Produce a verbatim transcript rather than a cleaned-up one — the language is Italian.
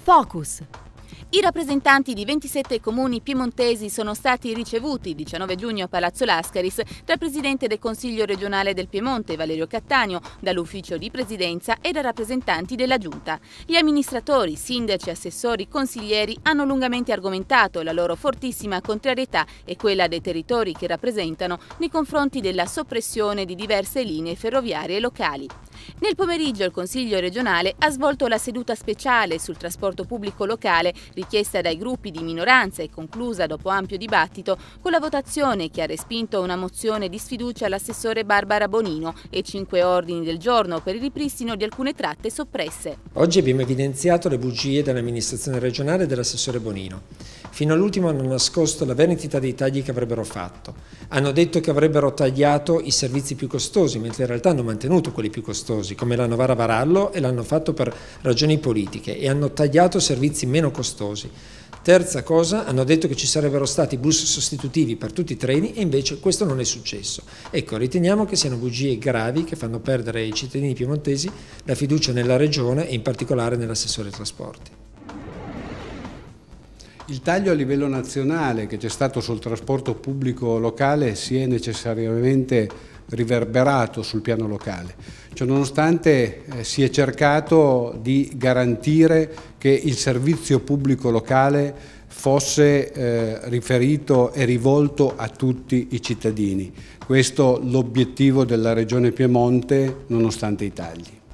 Focus. I rappresentanti di ventisette comuni piemontesi sono stati ricevuti il diciannove giugno a Palazzo Lascaris dal Presidente del Consiglio regionale del Piemonte, Valerio Cattaneo, dall'Ufficio di Presidenza e da rappresentanti della Giunta. Gli amministratori, sindaci, assessori, consiglieri hanno lungamente argomentato la loro fortissima contrarietà e quella dei territori che rappresentano nei confronti della soppressione di diverse linee ferroviarie locali. Nel pomeriggio il Consiglio regionale ha svolto la seduta speciale sul trasporto pubblico locale richiesta dai gruppi di minoranza e conclusa dopo ampio dibattito con la votazione che ha respinto una mozione di sfiducia all'assessore Barbara Bonino e cinque ordini del giorno per il ripristino di alcune tratte soppresse. Oggi abbiamo evidenziato le bugie dell'amministrazione regionale e dell'assessore Bonino. Fino all'ultimo hanno nascosto la vera entità dei tagli che avrebbero fatto. Hanno detto che avrebbero tagliato i servizi più costosi, mentre in realtà hanno mantenuto quelli più costosi, come la Novara Varallo, e l'hanno fatto per ragioni politiche, e hanno tagliato servizi meno costosi. Terza cosa, hanno detto che ci sarebbero stati bus sostitutivi per tutti i treni e invece questo non è successo. Ecco, riteniamo che siano bugie gravi che fanno perdere ai cittadini piemontesi la fiducia nella regione e in particolare nell'assessore trasporti. Il taglio a livello nazionale che c'è stato sul trasporto pubblico locale si è necessariamente riverberato sul piano locale. Ciononostante eh, si è cercato di garantire che il servizio pubblico locale fosse eh, riferito e rivolto a tutti i cittadini. Questo l'obiettivo della Regione Piemonte nonostante i tagli.